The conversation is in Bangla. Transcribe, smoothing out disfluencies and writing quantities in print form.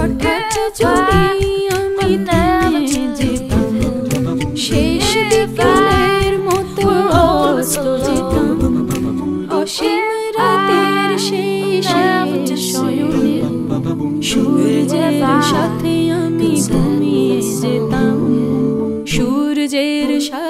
হঠাৎ যদি আমি থেমে যেতাম, শেষ বিকালের মতো অস্ত যেতাম, অসীম রাতের শেষ শয়নে সূর্যের সাথে আমি ঘুমিয়ে যেতাম, সূর্যের সাথে